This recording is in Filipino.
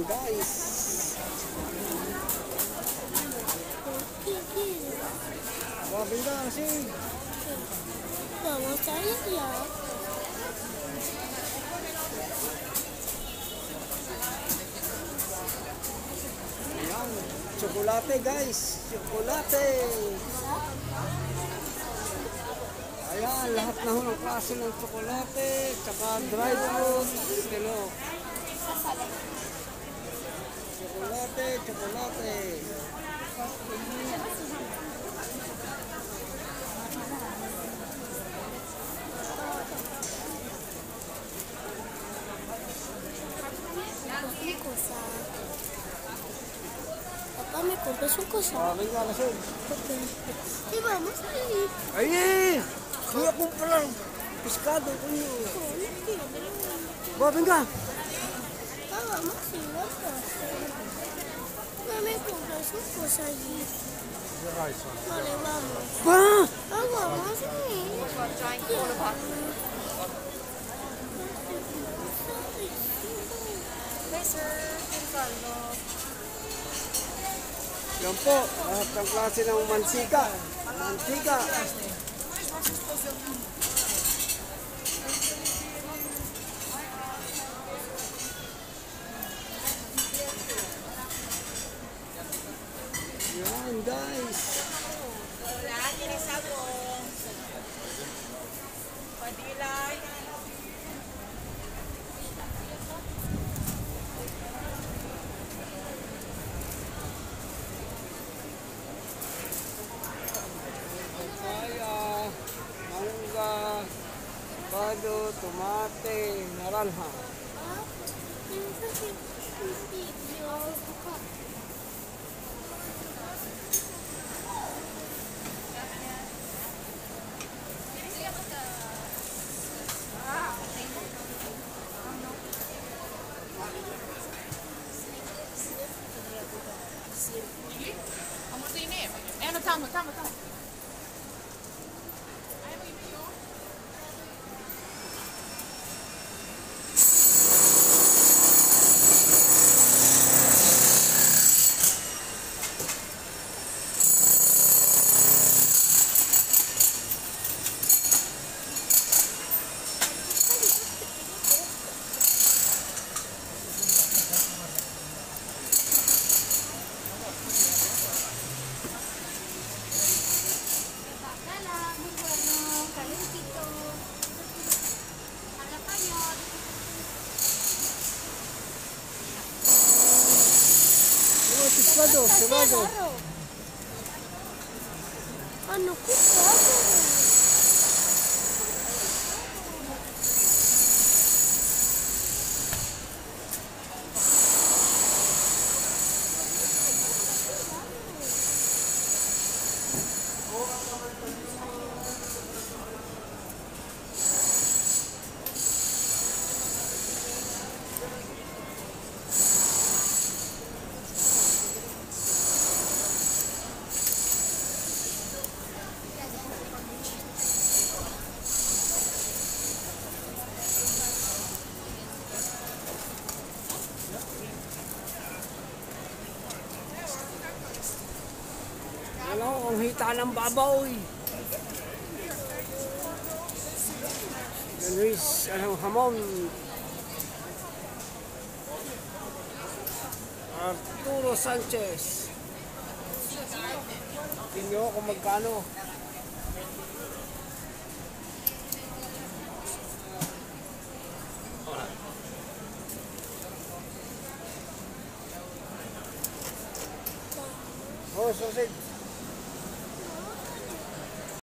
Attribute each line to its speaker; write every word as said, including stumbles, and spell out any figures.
Speaker 1: guys. Grabe na kasi.
Speaker 2: Vamos a ir ya.
Speaker 1: Ayan, tsokolate guys. Tsokolate. Ayan, lahat na ho ng klase ng tsokolate. Tsaka dry fruits. Hello. Tsokolate, tsokolate.
Speaker 2: Papá, me compras un cosa.
Speaker 1: Ah, venga, kasi.
Speaker 2: Y vamos a ir.
Speaker 1: Ay, eh! Kuya kong palang piskado ko niyo. Ba, venga.
Speaker 2: Ah, vamos a ir a casa. No me compras un cosa allí. Vale, vamos.
Speaker 1: Ba!
Speaker 2: Ah, vamos a ir.
Speaker 3: Hey sir, Gonzalo.
Speaker 1: Yan po, lahat ng klase ng mansika. Mansika. Yan guys.
Speaker 3: Hola, ¿quieres algo? Padilay.
Speaker 1: Papaya, mangga, avocado, tomate, naranja.
Speaker 2: Ah, piensa que un sitio.
Speaker 3: Kamu sini? Eh, ano tama, tama, tama.
Speaker 2: Muy bueno, calentito. Para payot.
Speaker 1: Oh, piskado, piskado.
Speaker 2: Ano ko sabi?
Speaker 1: Ano, ang hita ng babaw eh. Yan Luis, anong hamon. Arturo Sanchez. Tingnan kung magkano. Oh, sausage.